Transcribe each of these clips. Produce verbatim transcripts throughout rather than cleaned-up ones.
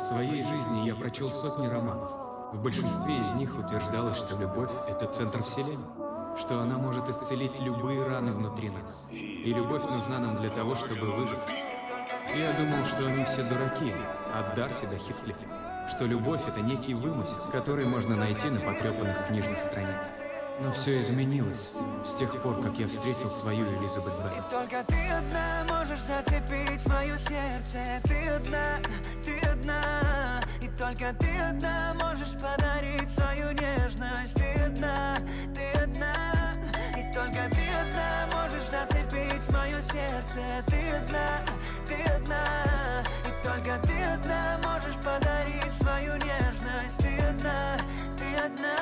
В своей жизни я прочел сотни романов. В большинстве из них утверждалось, что любовь — это центр вселенной, что она может исцелить любые раны внутри нас. И любовь нужна нам для того, чтобы выжить. Я думал, что они все дураки, от Дарси до Хитклифа, что любовь — это некий вымысел, который можно найти на потрепанных книжных страницах. Но все изменилось с тех пор, как я встретил свою Элизабет Бэнкс. И только ты одна можешь зацепить мое сердце. Ты одна, ты одна. И только ты одна можешь подарить свою нежность. Ты одна, ты одна. И только ты одна можешь зацепить мое сердце. Ты одна, ты одна. И только ты одна можешь подарить свою нежность. Ты одна, ты одна.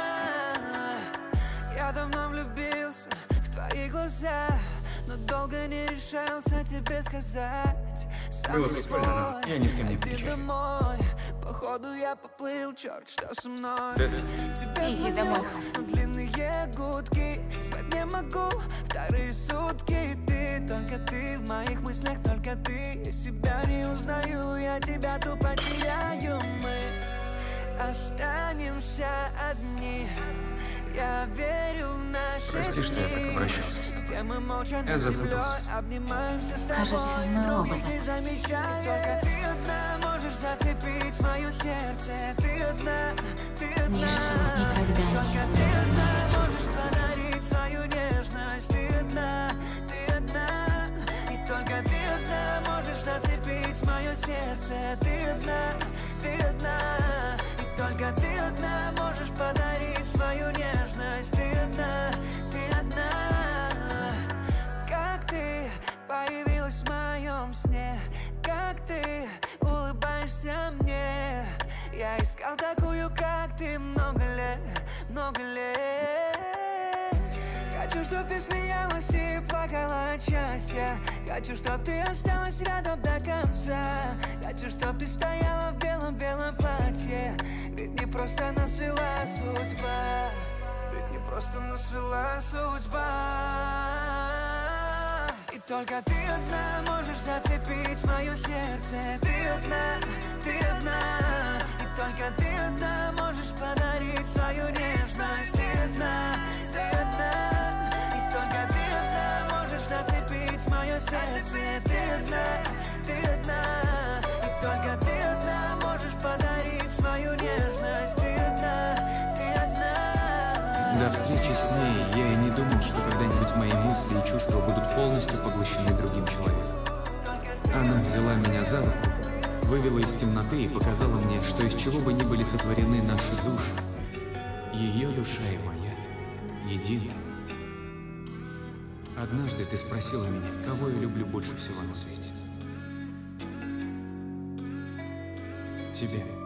Я давно влюбился в твои глаза, но долго не решался тебе сказать. Сам Было прикольно, но я ни с кем не встречаюсь. домой. Походу я поплыл, черт, что со мной. Да. Тебе Иди домой. звонят длинные гудки. Спать не могу вторые сутки. Ты, только ты в моих мыслях, только ты. Я себя не узнаю, я тебя тупо теряю. Мы останемся одни. Я верю в наши Прости, что я так обращался. где мы молча Я над землей запутался. обнимаемся с тобой. Кажется, мы друг оба не запутались. замечая. Только ты одна можешь зацепить мое сердце. Ты одна, ты одна. Ничто никогда не Только ты изменит одна мои можешь чувства. подарить свою нежность. Ты одна, ты одна. И только ты одна можешь зацепить мое сердце. Ты одна, ты одна. И только ты одна можешь подарить свою нежность. Ты одна, ты одна. Как ты появилась в моем сне, как ты улыбаешься мне. Я искал такую, как ты, много лет, много лет. Хочу, чтоб ты смеялась и плакала от счастья. Хочу, чтоб ты осталась рядом до конца. Хочу, чтоб ты стояла в белом-белом платье. Ведь не просто нас свела судьба. Ведь не просто нас свела судьба. И только ты одна можешь зацепить мое сердце. Ты одна, ты одна. И только ты одна можешь подарить свою нежность. Ты одна, ты одна. И только ты одна можешь зацепить мое сердце. Ты одна, ты одна. И только ты одна можешь подарить свою нежность. Ты одна, ты одна. До встречи с ней я и не думал, что когда-нибудь мои мысли и чувства будут полностью поглощены другим человеком. Она взяла меня за руку, вывела из темноты и показала мне, что из чего бы ни были сотворены наши души, ее душа и моя едины. Однажды ты спросила меня, кого я люблю больше всего на свете. Тебя.